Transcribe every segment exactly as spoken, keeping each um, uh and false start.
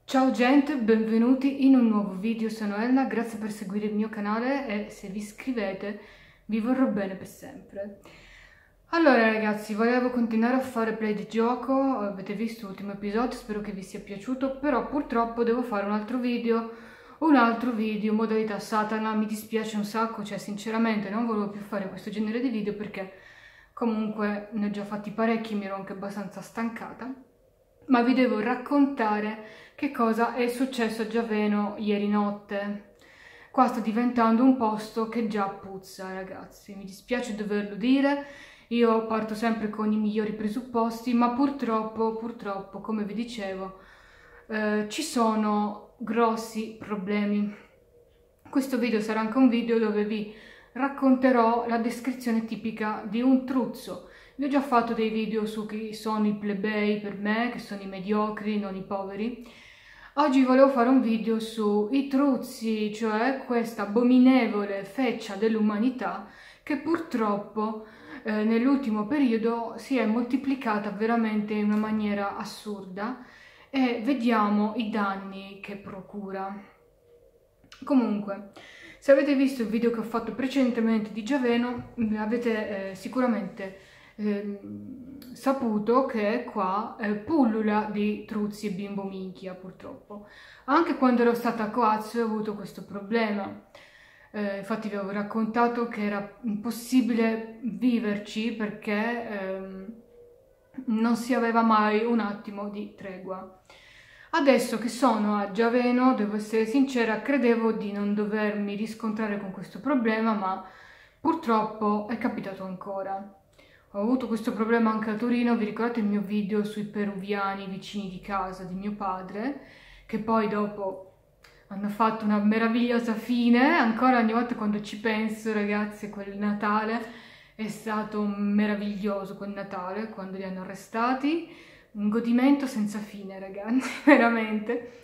Ciao gente, benvenuti in un nuovo video, sono Elena, grazie per seguire il mio canale e se vi iscrivete vi vorrò bene per sempre. Allora ragazzi, volevo continuare a fare play di gioco, avete visto l'ultimo episodio, spero che vi sia piaciuto, però purtroppo devo fare un altro video, un altro video, modalità Satana, mi dispiace un sacco, cioè sinceramente non volevo più fare questo genere di video perché comunque ne ho già fatti parecchi, mi ero anche abbastanza stancata, ma vi devo raccontare che cosa è successo a Giaveno ieri notte. Qua sta diventando un posto che già puzza, ragazzi, mi dispiace doverlo dire, io parto sempre con i migliori presupposti, ma purtroppo, purtroppo, come vi dicevo, eh, ci sono grossi problemi. Questo video sarà anche un video dove vi racconterò la descrizione tipica di un truzzo. Vi ho già fatto dei video su chi sono i plebei per me, che sono i mediocri, non i poveri. Oggi volevo fare un video sui truzzi, cioè questa abominevole feccia dell'umanità che purtroppo eh, nell'ultimo periodo si è moltiplicata veramente in una maniera assurda e vediamo i danni che procura. Comunque, se avete visto il video che ho fatto precedentemente di Giaveno, avete eh, sicuramente eh, saputo che qua eh, pullula di truzzi e bimbo minchia, purtroppo. Anche quando ero stata a Coazzo ho avuto questo problema. Eh, infatti vi avevo raccontato che era impossibile viverci perché ehm, non si aveva mai un attimo di tregua. Adesso che sono a Giaveno, devo essere sincera, credevo di non dovermi riscontrare con questo problema, ma purtroppo è capitato ancora. Ho avuto questo problema anche a Torino, vi ricordate il mio video sui peruviani vicini di casa di mio padre, che poi dopo hanno fatto una meravigliosa fine, ancora ogni volta quando ci penso, ragazzi, quel Natale è stato meraviglioso, quel Natale, quando li hanno arrestati. Un godimento senza fine, ragazzi, veramente.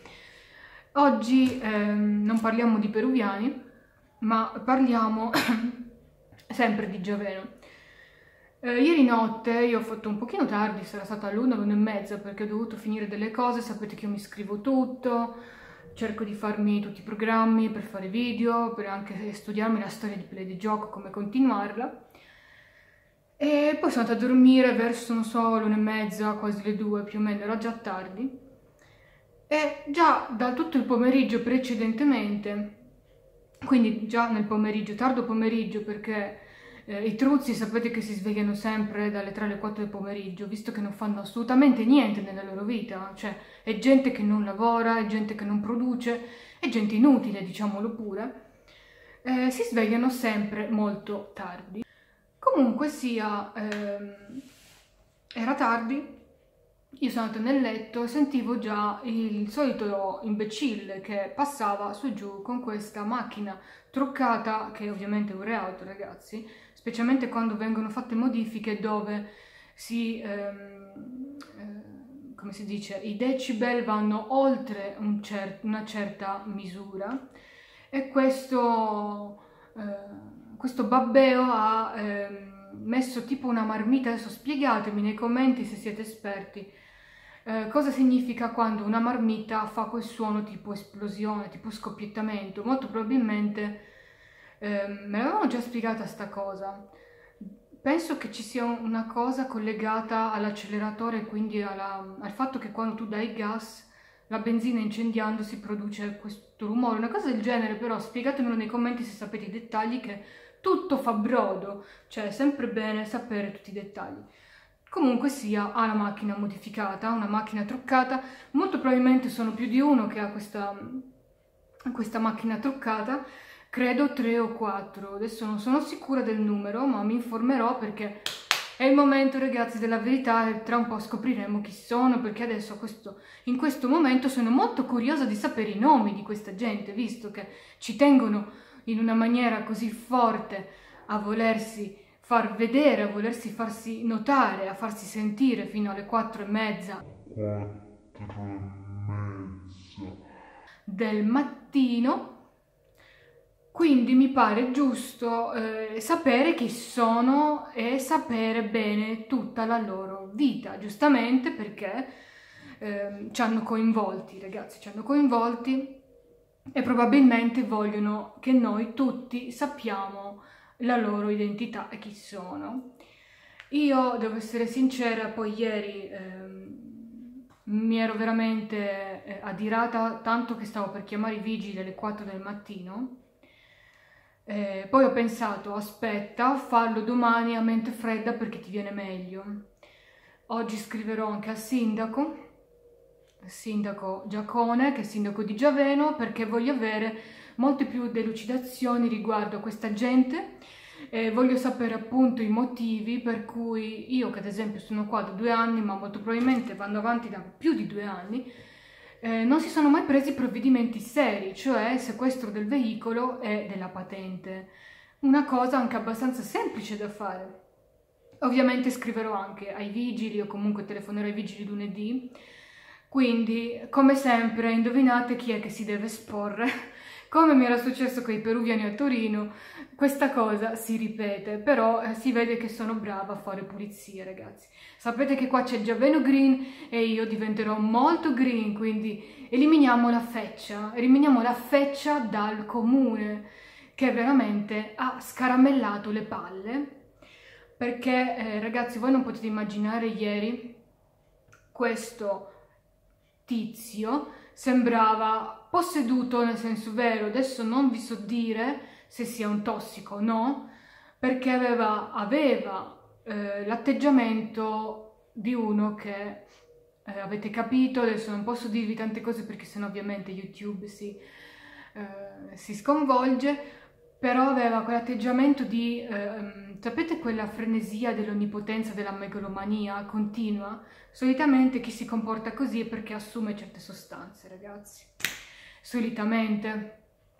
Oggi ehm, non parliamo di peruviani, ma parliamo sempre di Giaveno. Eh, ieri notte io ho fatto un pochino tardi, sarà stata l'una, l'una e mezza, perché ho dovuto finire delle cose, sapete che io mi scrivo tutto, cerco di farmi tutti i programmi per fare video, per anche studiarmi la storia di play di gioco, come continuarla. E poi sono andata a dormire verso, non so, l'una e mezza, quasi le due, più o meno, era già tardi. E già da tutto il pomeriggio precedentemente, quindi già nel pomeriggio, tardo pomeriggio, perché eh, i truzzi sapete che si svegliano sempre dalle tre alle quattro del pomeriggio, visto che non fanno assolutamente niente nella loro vita, cioè è gente che non lavora, è gente che non produce, è gente inutile, diciamolo pure, eh, si svegliano sempre molto tardi. Comunque sia, ehm, era tardi, io sono andata nel letto e sentivo già il solito imbecille che passava su e giù con questa macchina truccata, che ovviamente è un reato, ragazzi, specialmente quando vengono fatte modifiche dove si, ehm, eh, come si dice, i decibel vanno oltre un cer- una certa misura e questo... Eh, questo babbeo ha ehm, messo tipo una marmita, adesso spiegatemi nei commenti se siete esperti, eh, cosa significa quando una marmita fa quel suono tipo esplosione, tipo scoppiettamento. Molto probabilmente ehm, me l'avevano già spiegata sta cosa. Penso che ci sia una cosa collegata all'acceleratore, quindi alla, al fatto che quando tu dai gas la benzina incendiandosi produce questo rumore, una cosa del genere, però spiegatemelo nei commenti se sapete i dettagli, che tutto fa brodo, cioè è sempre bene sapere tutti i dettagli. Comunque sia, ha la macchina modificata, una macchina truccata, molto probabilmente sono più di uno che ha questa, questa macchina truccata, credo tre o quattro, adesso non sono sicura del numero, ma mi informerò perché è il momento, ragazzi, della verità e tra un po' scopriremo chi sono, perché adesso questo, in questo momento sono molto curiosa di sapere i nomi di questa gente, visto che ci tengono in una maniera così forte a volersi far vedere, a volersi farsi notare, a farsi sentire fino alle quattro e mezza del mattino. Quindi mi pare giusto eh, sapere chi sono e sapere bene tutta la loro vita, giustamente perché eh, ci hanno coinvolti, ragazzi, ci hanno coinvolti e probabilmente vogliono che noi tutti sappiamo la loro identità e chi sono. Io devo essere sincera, poi ieri ehm, mi ero veramente eh, adirata tanto che stavo per chiamare i vigili alle quattro del mattino. Eh, poi ho pensato, aspetta, fallo domani a mente fredda perché ti viene meglio. Oggi scriverò anche al sindaco, il sindaco Giacone, che è il sindaco di Giaveno, perché voglio avere molte più delucidazioni riguardo a questa gente. Eh, voglio sapere appunto i motivi per cui io, che ad esempio sono qua da due anni, ma molto probabilmente vanno avanti da più di due anni, eh, non si sono mai presi provvedimenti seri, cioè il sequestro del veicolo e della patente. Una cosa anche abbastanza semplice da fare. Ovviamente scriverò anche ai vigili o comunque telefonerò ai vigili lunedì. Quindi, come sempre, indovinate chi è che si deve esporre. Come mi era successo con i peruviani a Torino, questa cosa si ripete, però eh, si vede che sono brava a fare pulizie, ragazzi. Sapete che qua c'è Giaveno Green e io diventerò molto green, quindi eliminiamo la feccia, eliminiamo la feccia dal comune, che veramente ha scaramellato le palle, perché, eh, ragazzi, voi non potete immaginare ieri questo tizio sembrava posseduto nel senso vero. Adesso non vi so dire se sia un tossico o no, perché aveva, aveva eh, l'atteggiamento di uno che eh, avete capito. Adesso non posso dirvi tante cose perché sennò ovviamente YouTube si, eh, si sconvolge, però aveva quell'atteggiamento di, eh, sapete, quella frenesia dell'onnipotenza, della megalomania continua. Solitamente chi si comporta così è perché assume certe sostanze, ragazzi. Solitamente.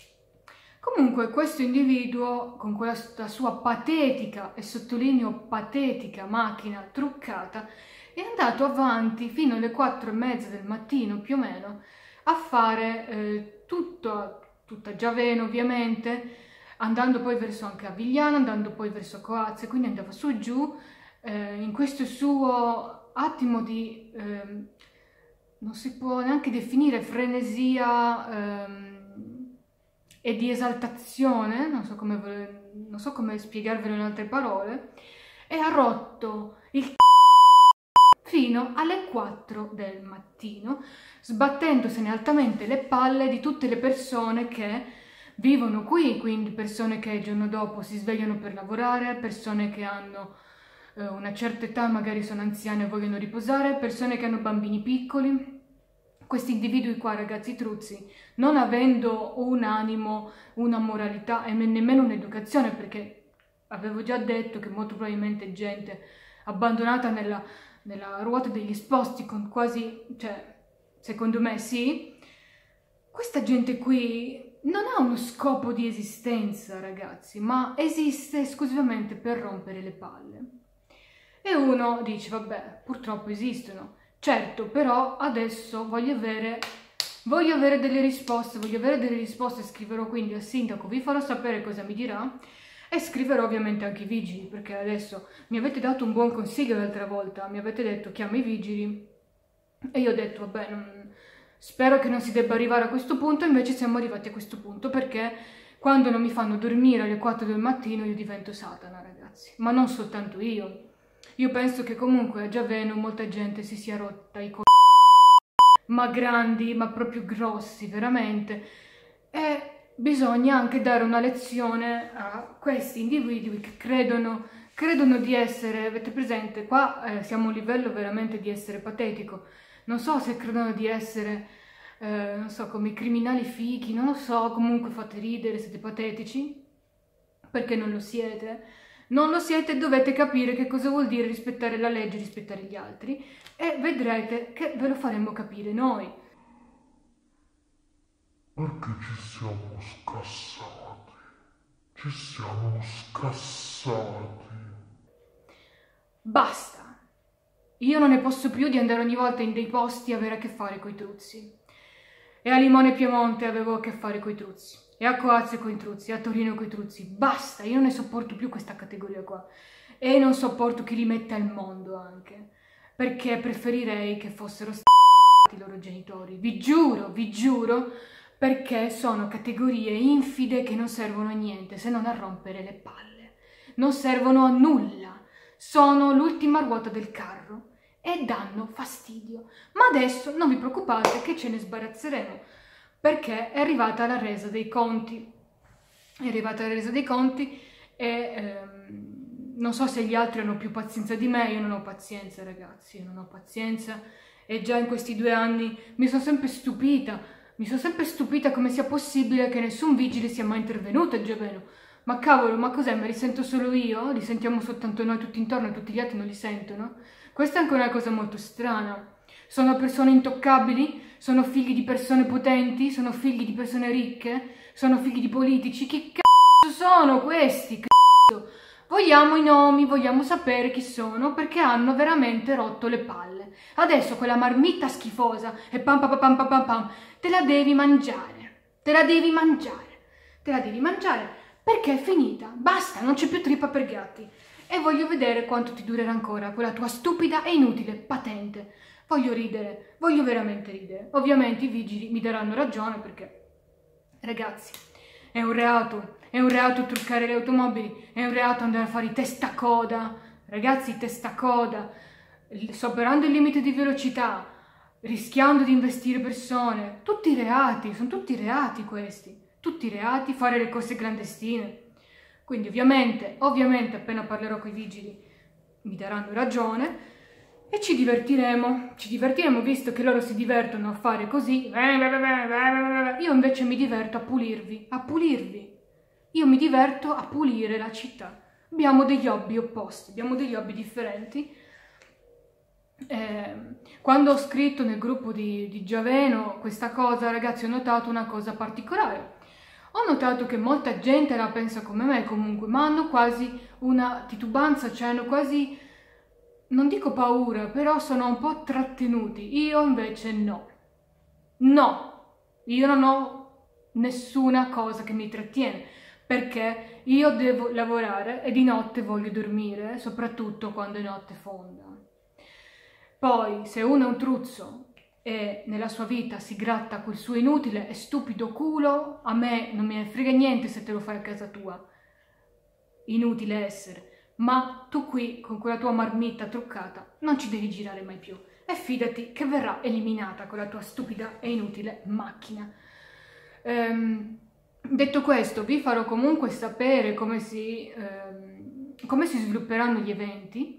Comunque questo individuo, con quella sua patetica, e sottolineo patetica, macchina truccata, è andato avanti fino alle quattro e mezza del mattino più o meno a fare eh, tutto, tutta Giaveno ovviamente, andando poi verso anche Avigliano, andando poi verso Coazze, quindi andava su e giù eh, in questo suo attimo di, eh, non si può neanche definire frenesia ehm, e di esaltazione, non so come, non so come spiegarvelo in altre parole, e ha rotto il c***o fino alle quattro del mattino, sbattendosene altamente le palle di tutte le persone che vivono qui, quindi persone che il giorno dopo si svegliano per lavorare, persone che hanno eh, una certa età, magari sono anziane e vogliono riposare, persone che hanno bambini piccoli. Questi individui qua, ragazzi truzzi, non avendo un animo, una moralità e nemmeno un'educazione, perché avevo già detto che molto probabilmente gente abbandonata nella, nella ruota degli esposti, con quasi, cioè, secondo me sì, questa gente qui non ha uno scopo di esistenza, ragazzi, ma esiste esclusivamente per rompere le palle. E uno dice, vabbè, purtroppo esistono. Certo, però adesso voglio avere, voglio avere delle risposte, voglio avere delle risposte, scriverò quindi al sindaco, vi farò sapere cosa mi dirà e scriverò ovviamente anche i vigili, perché adesso mi avete dato un buon consiglio l'altra volta, mi avete detto chiama i vigili e io ho detto, vabbè, non, spero che non si debba arrivare a questo punto, invece siamo arrivati a questo punto, perché quando non mi fanno dormire alle quattro del mattino io divento Satana, ragazzi, ma non soltanto io. Io penso che comunque a Giaveno molta gente si sia rotta i c***o, ma grandi, ma proprio grossi, veramente. E bisogna anche dare una lezione a questi individui che credono, credono di essere, avete presente, qua eh, siamo a un livello veramente di essere patetico. Non so se credono di essere, eh, non so, come i criminali fichi, non lo so, comunque fate ridere, siete patetici, perché non lo siete. Non lo siete, dovete capire che cosa vuol dire rispettare la legge, rispettare gli altri, e vedrete che ve lo faremo capire noi. Perché ci siamo scassati? Ci siamo scassati. Basta! Io non ne posso più di andare ogni volta in dei posti a avere a che fare coi truzzi. E a Limone Piemonte avevo a che fare coi truzzi. E a Coazze coi truzzi, a Torino coi truzzi. Basta, io non ne sopporto più questa categoria qua. E non sopporto chi li mette al mondo anche. Perché preferirei che fossero st***i sbagliati i loro genitori, vi giuro, vi giuro, perché sono categorie infide che non servono a niente se non a rompere le palle, non servono a nulla, sono l'ultima ruota del carro e danno fastidio. Ma adesso non vi preoccupate che ce ne sbarazzeremo, perché è arrivata la resa dei conti, è arrivata la resa dei conti e ehm, non so se gli altri hanno più pazienza di me, io non ho pazienza ragazzi, io non ho pazienza e già in questi due anni mi sono sempre stupita, mi sono sempre stupita come sia possibile che nessun vigile sia mai intervenuto a Giaveno. Ma cavolo, ma cos'è? Me li sento solo io? Li sentiamo soltanto noi tutti intorno e tutti gli altri non li sentono? Questa è anche una cosa molto strana. Sono persone intoccabili? Sono figli di persone potenti? Sono figli di persone ricche? Sono figli di politici? Chi cazzo sono questi? Cazzo? Vogliamo i nomi, vogliamo sapere chi sono, perché hanno veramente rotto le palle. Adesso quella marmitta schifosa e pam pam pam pam pam pam, te la devi mangiare, te la devi mangiare, te la devi mangiare. Perché è finita, basta, non c'è più trippa per gatti. E voglio vedere quanto ti durerà ancora quella tua stupida e inutile patente. Voglio ridere, voglio veramente ridere. Ovviamente i vigili mi daranno ragione perché, ragazzi, è un reato, è un reato truccare le automobili, è un reato andare a fare i testacoda, ragazzi, testacoda, superando il limite di velocità, rischiando di investire persone, tutti reati, sono tutti reati questi. Tutti i reati, fare le corse clandestine. Quindi ovviamente, ovviamente appena parlerò con i vigili mi daranno ragione e ci divertiremo, ci divertiremo visto che loro si divertono a fare così, io invece mi diverto a pulirvi, a pulirvi, io mi diverto a pulire la città. Abbiamo degli hobby opposti, abbiamo degli hobby differenti. Eh, quando ho scritto nel gruppo di, di Giaveno questa cosa, ragazzi, ho notato una cosa particolare. Ho notato che molta gente la pensa come me comunque, ma hanno quasi una titubanza, cioè hanno quasi, non dico paura, però sono un po' trattenuti. Io invece no. No, io non ho nessuna cosa che mi trattiene, perché io devo lavorare e di notte voglio dormire, soprattutto quando è notte fonda. Poi, se uno è un truzzo e nella sua vita si gratta quel suo inutile e stupido culo, a me non me ne frega niente se te lo fai a casa tua, inutile essere, ma tu qui con quella tua marmitta truccata non ci devi girare mai più e fidati che verrà eliminata quella tua stupida e inutile macchina. Ehm, detto questo, vi farò comunque sapere come si, ehm, come si svilupperanno gli eventi.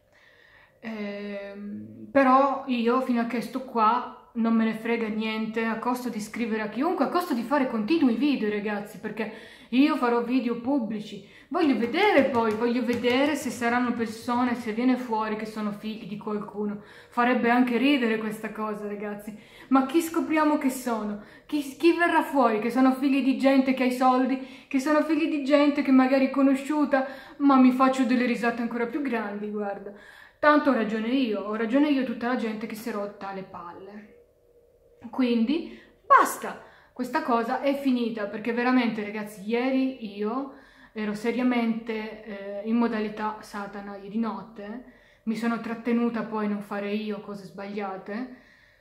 Eh, però io fino a che sto qua non me ne frega niente, a costo di scrivere a chiunque, a costo di fare continui video ragazzi, perché io farò video pubblici, voglio vedere poi, voglio vedere se saranno persone, se viene fuori che sono figli di qualcuno, farebbe anche ridere questa cosa ragazzi, ma chi scopriamo che sono? Chi, chi verrà fuori che sono figli di gente che ha i soldi, che sono figli di gente che magari è conosciuta, ma mi faccio delle risate ancora più grandi, guarda. Tanto ho ragione io, ho ragione io tutta la gente che si è rotta le palle. Quindi basta, questa cosa è finita, perché veramente ragazzi ieri io ero seriamente eh, in modalità Satana ieri notte, mi sono trattenuta poi a non fare io cose sbagliate,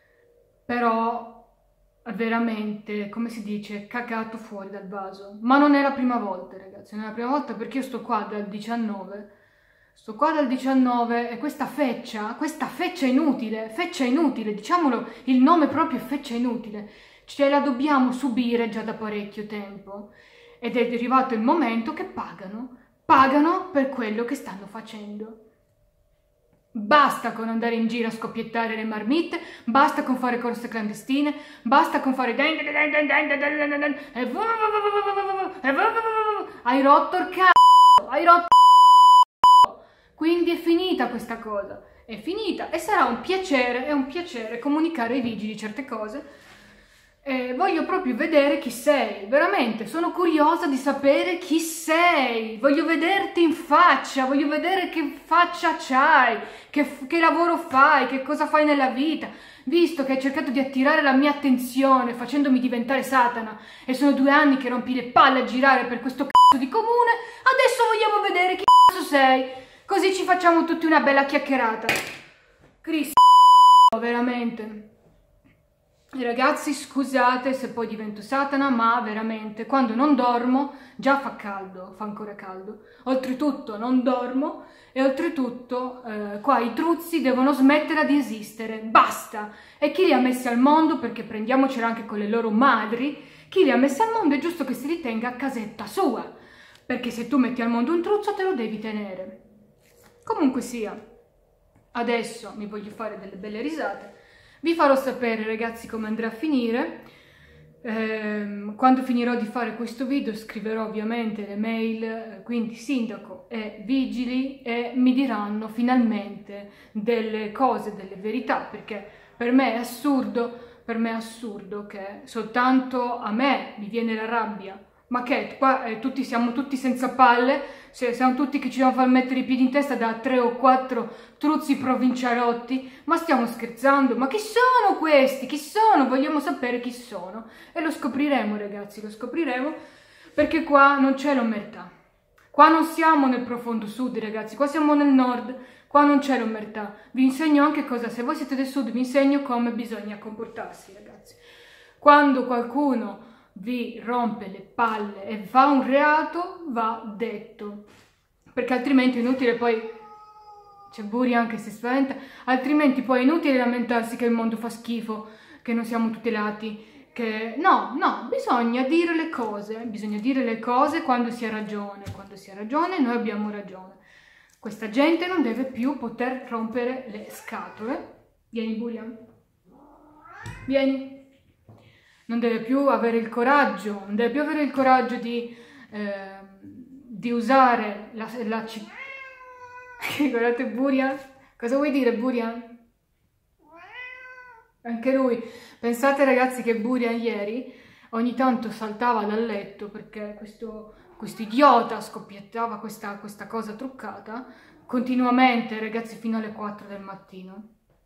però veramente, come si dice, cagato fuori dal vaso. Ma non è la prima volta ragazzi, non è la prima volta perché io sto qua dal diciannove, sto qua dal diciannove e questa feccia, questa feccia inutile, feccia inutile, diciamolo, il nome proprio è feccia inutile, ce la dobbiamo subire già da parecchio tempo ed è arrivato il momento che pagano, pagano per quello che stanno facendo. Basta con andare in giro a scoppiettare le marmitte, basta con fare corse clandestine, basta con fare hai rotto il c***o, hai rotto. Quindi è finita questa cosa, è finita e sarà un piacere, è un piacere comunicare ai vigili certe cose. E voglio proprio vedere chi sei, veramente, sono curiosa di sapere chi sei, voglio vederti in faccia, voglio vedere che faccia c'hai, che, che lavoro fai, che cosa fai nella vita, visto che hai cercato di attirare la mia attenzione facendomi diventare Satana e sono due anni che rompi le palle a girare per questo c***o di comune, adesso vogliamo vedere chi c***o sei, così ci facciamo tutti una bella chiacchierata. Cristo, veramente. Ragazzi, scusate se poi divento Satana, ma veramente quando non dormo già fa caldo, fa ancora caldo. Oltretutto non dormo e oltretutto eh, qua i truzzi devono smettere di esistere, basta! E chi li ha messi al mondo, perché prendiamocela anche con le loro madri, chi li ha messi al mondo è giusto che si ritenga a casetta sua, perché se tu metti al mondo un truzzo te lo devi tenere. Comunque sia, adesso mi voglio fare delle belle risate. Vi farò sapere, ragazzi, come andrà a finire. Eh, quando finirò di fare questo video scriverò ovviamente le mail, quindi sindaco e vigili, e mi diranno finalmente delle cose, delle verità, perché per me è assurdo, per me è assurdo che soltanto a me mi viene la rabbia. Ma che qua eh, tutti siamo tutti senza palle, cioè, siamo tutti che ci dobbiamo far mettere i piedi in testa da tre o quattro truzzi provincialotti, ma stiamo scherzando? Ma chi sono questi? Chi sono? Vogliamo sapere chi sono. E lo scopriremo, ragazzi, lo scopriremo, perché qua non c'è l'omertà. Qua non siamo nel profondo sud, ragazzi, qua siamo nel nord, qua non c'è l'omertà. Vi insegno anche cosa, se voi siete del sud, vi insegno come bisogna comportarsi, ragazzi. Quando qualcuno vi rompe le palle e fa un reato, va detto, perché altrimenti è inutile poi... C'è Buri anche se spaventa, altrimenti poi è inutile lamentarsi che il mondo fa schifo, che non siamo tutelati, che... No, no, bisogna dire le cose, bisogna dire le cose quando si ha ragione, quando si ha ragione noi abbiamo ragione. Questa gente non deve più poter rompere le scatole. Vieni Burian, vieni. Non deve più avere il coraggio, non deve più avere il coraggio di, eh, di usare la, la città. Guardate Burian, cosa vuoi dire Burian? Anche lui. Pensate ragazzi che Burian ieri ogni tanto saltava dal letto perché questo, questo idiota scoppiettava questa, questa cosa truccata continuamente, ragazzi, fino alle quattro del mattino.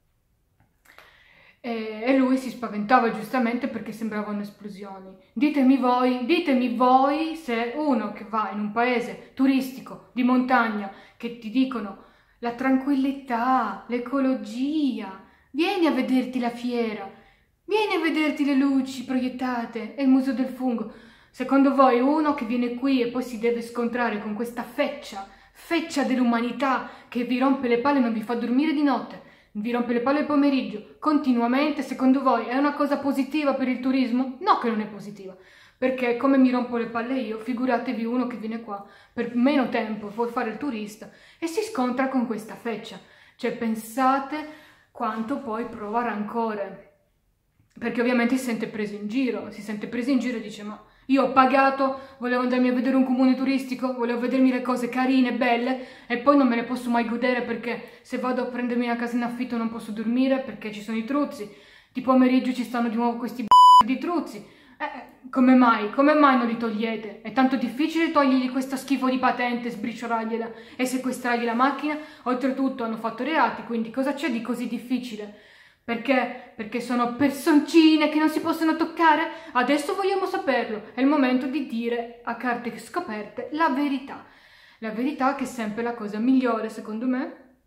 E, e lui si spaventava giustamente perché sembravano esplosioni. Ditemi voi, ditemi voi se uno che va in un paese turistico di montagna, che ti dicono la tranquillità, l'ecologia, vieni a vederti la fiera, vieni a vederti le luci proiettate e il muso del fungo. Secondo voi uno che viene qui e poi si deve scontrare con questa feccia, feccia dell'umanità che vi rompe le palle e non vi fa dormire di notte, vi rompe le palle il pomeriggio, continuamente, secondo voi è una cosa positiva per il turismo? No che non è positiva, perché come mi rompo le palle io, figuratevi uno che viene qua per meno tempo, vuol fare il turista e si scontra con questa feccia. Cioè pensate quanto poi prova rancore, perché ovviamente si sente preso in giro, si sente preso in giro e dice ma io ho pagato, volevo andarmi a vedere un comune turistico, volevo vedermi le cose carine, belle e poi non me le posso mai godere perché se vado a prendermi una casa in affitto non posso dormire perché ci sono i truzzi, di pomeriggio ci stanno di nuovo questi b***i di truzzi. Eh, come mai? Come mai non li togliete? È tanto difficile togliergli questa schifo di patente, sbriciorargliela e sequestrargli la macchina? Oltretutto hanno fatto reati, quindi cosa c'è di così difficile? Perché? Perché sono personcine che non si possono toccare? Adesso vogliamo saperlo. È il momento di dire a carte scoperte la verità. La verità che è sempre la cosa migliore, secondo me.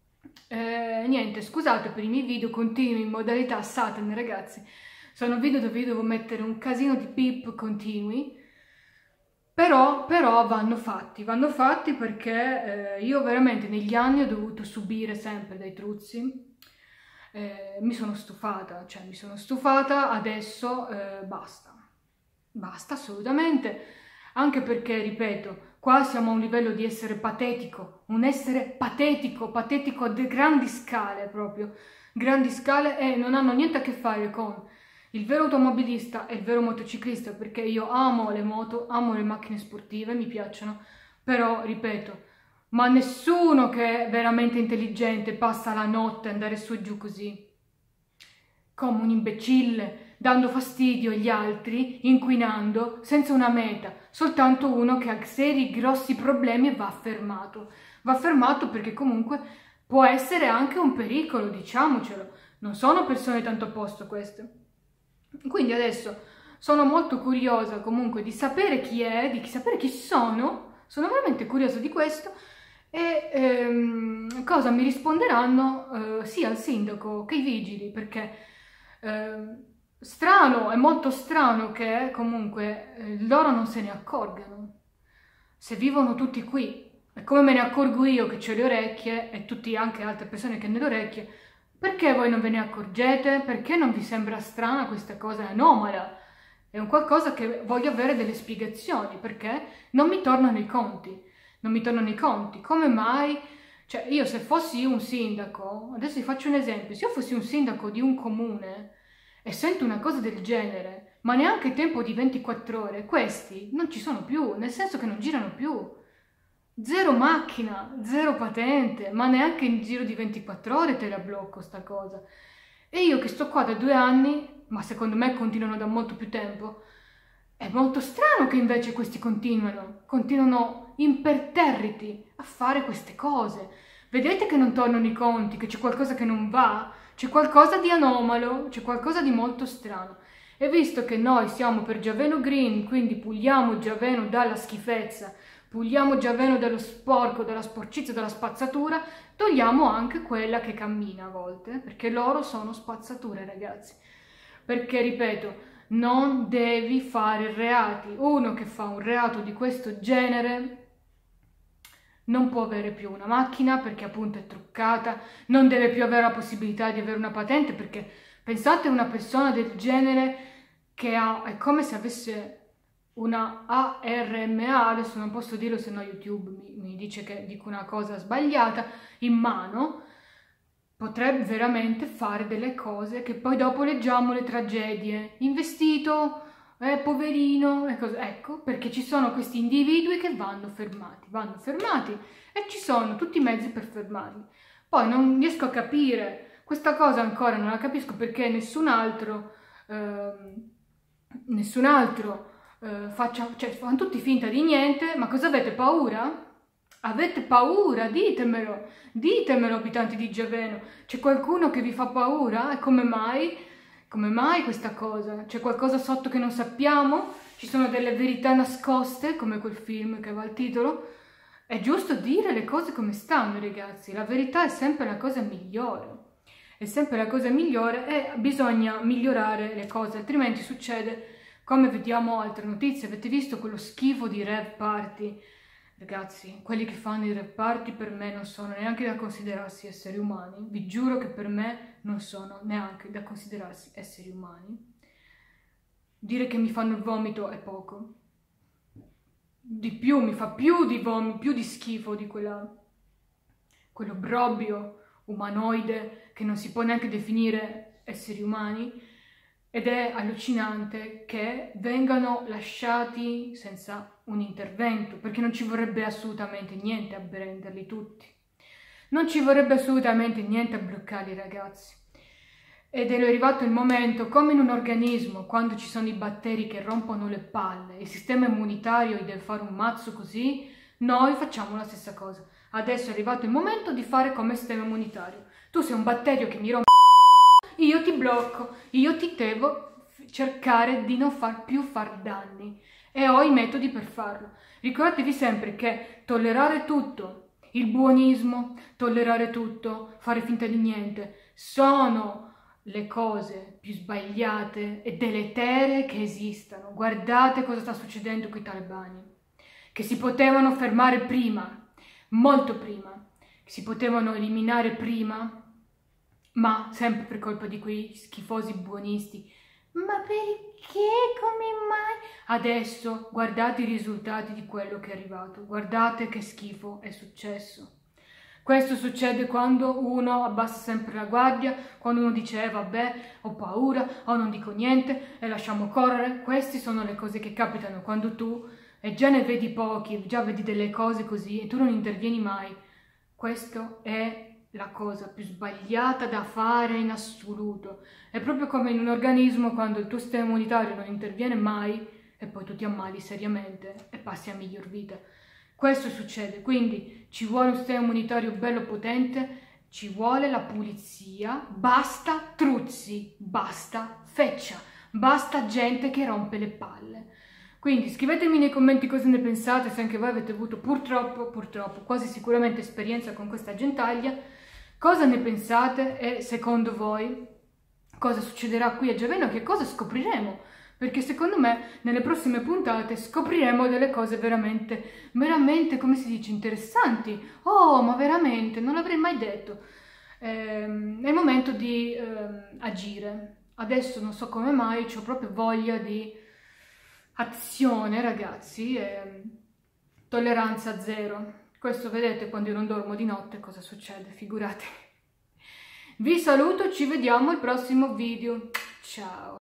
Eh, niente, scusate per i miei video continui in modalità Satan, ragazzi. Sono video dove io devo mettere un casino di pip continui. Però, però vanno fatti, vanno fatti perché eh, io veramente negli anni ho dovuto subire sempre dai truzzi. Eh, mi sono stufata, cioè mi sono stufata, adesso eh, basta, basta assolutamente, anche perché, ripeto, qua siamo a un livello di essere patetico, un essere patetico, patetico a grandi scale proprio, grandi scale e non hanno niente a che fare con il vero automobilista e il vero motociclista, perché io amo le moto, amo le macchine sportive, mi piacciono, però, ripeto, ma nessuno che è veramente intelligente passa la notte a andare su e giù così, come un imbecille, dando fastidio agli altri, inquinando, senza una meta, soltanto uno che ha seri, grossi problemi e va fermato. Va fermato perché comunque può essere anche un pericolo, diciamocelo, non sono persone tanto a posto queste. Quindi adesso sono molto curiosa comunque di sapere chi è, di sapere chi sono, sono veramente curiosa di questo. E ehm, cosa mi risponderanno eh, sia il sindaco che i vigili, perché eh, strano, è molto strano che comunque eh, loro non se ne accorgano. Se vivono tutti qui, e come me ne accorgo io che ho le orecchie e tutte anche altre persone che hanno le orecchie, perché voi non ve ne accorgete? Perché non vi sembra strana questa cosa? È anomala. È un qualcosa che voglio avere delle spiegazioni, perché non mi tornano i conti. Non mi tornano i conti. Come mai? Cioè, io se fossi un sindaco, adesso vi faccio un esempio, se io fossi un sindaco di un comune e sento una cosa del genere, ma neanche tempo di ventiquattro ore, questi non ci sono più, nel senso che non girano più. Zero macchina, zero patente, ma neanche in giro di ventiquattro ore te la blocco sta cosa. E io che sto qua da due anni, ma secondo me continuano da molto più tempo, è molto strano che invece questi continuano, continuano imperterriti a fare queste cose. Vedete che non tornano i conti, che c'è qualcosa che non va, c'è qualcosa di anomalo, c'è qualcosa di molto strano. E visto che noi siamo per Giaveno Green, quindi puliamo Giaveno dalla schifezza, puliamo Giaveno dallo sporco, dalla sporcizia, dalla spazzatura, togliamo anche quella che cammina a volte, perché loro sono spazzature, ragazzi. Perché, ripeto, non devi fare reati. Uno che fa un reato di questo genere non può avere più una macchina perché appunto è truccata, non deve più avere la possibilità di avere una patente perché pensate a una persona del genere che ha, è come se avesse una A R M A, adesso non posso dirlo se no YouTube mi, mi dice che dico una cosa sbagliata, in mano, potrebbe veramente fare delle cose che poi dopo leggiamo le tragedie, investito, eh, poverino, e cose. Ecco, perché ci sono questi individui che vanno fermati, vanno fermati e ci sono tutti i mezzi per fermarli. Poi non riesco a capire, questa cosa ancora non la capisco perché nessun altro, eh, nessun altro eh, faccia, cioè fanno tutti finta di niente, ma cosa avete paura? Avete paura? Ditemelo, ditemelo abitanti di Giaveno, c'è qualcuno che vi fa paura? E come mai? Come mai questa cosa? C'è qualcosa sotto che non sappiamo? Ci sono delle verità nascoste, come quel film che aveva il titolo? È giusto dire le cose come stanno, ragazzi, la verità è sempre la cosa migliore, è sempre la cosa migliore e bisogna migliorare le cose, altrimenti succede come vediamo altre notizie. Avete visto quello schifo di rave party? Ragazzi, quelli che fanno i rave party per me non sono neanche da considerarsi esseri umani. Vi giuro che per me non sono neanche da considerarsi esseri umani. Dire che mi fanno il vomito è poco. Di più, mi fa più di vomito, più di schifo di quella, quello brobio umanoide che non si può neanche definire esseri umani. Ed è allucinante che vengano lasciati senza un intervento, perché non ci vorrebbe assolutamente niente a prenderli tutti. Non ci vorrebbe assolutamente niente a bloccarli, ragazzi. Ed è arrivato il momento, come in un organismo, quando ci sono i batteri che rompono le palle, il sistema immunitario deve fare un mazzo così, noi facciamo la stessa cosa. Adesso è arrivato il momento di fare come sistema immunitario. Tu sei un batterio che mi rompe, io ti blocco, io ti devo cercare di non far più far danni e ho i metodi per farlo. Ricordatevi sempre che tollerare tutto, il buonismo, tollerare tutto, fare finta di niente, sono le cose più sbagliate e deleterie che esistano. Guardate cosa sta succedendo con i talebani, che si potevano fermare prima, molto prima, che si potevano eliminare prima, ma sempre per colpa di quei schifosi buonisti. Ma perché? Come mai? Adesso guardate i risultati di quello che è arrivato, guardate che schifo è successo. Questo succede quando uno abbassa sempre la guardia, quando uno dice eh, vabbè, ho paura, o non dico niente e lasciamo correre. Queste sono le cose che capitano quando tu, e già ne vedi pochi, già vedi delle cose così e tu non intervieni mai. Questo è la cosa più sbagliata da fare in assoluto. È proprio come in un organismo quando il tuo sistema immunitario non interviene mai e poi tu ti ammali seriamente e passi a miglior vita. Questo succede, quindi ci vuole un sistema immunitario bello potente, ci vuole la pulizia, basta truzzi, basta feccia, basta gente che rompe le palle. Quindi scrivetemi nei commenti cosa ne pensate, se anche voi avete avuto purtroppo, purtroppo, quasi sicuramente esperienza con questa gentaglia. Cosa ne pensate e secondo voi cosa succederà qui a Giaveno, che cosa scopriremo, perché secondo me nelle prossime puntate scopriremo delle cose veramente, veramente, come si dice, interessanti. Oh, ma veramente, non l'avrei mai detto. Ehm, è il momento di ehm, agire. Adesso non so come mai, ho proprio voglia di azione, ragazzi, e tolleranza zero. Questo vedete quando io non dormo di notte cosa succede, figuratevi. Vi saluto, ci vediamo al prossimo video. Ciao!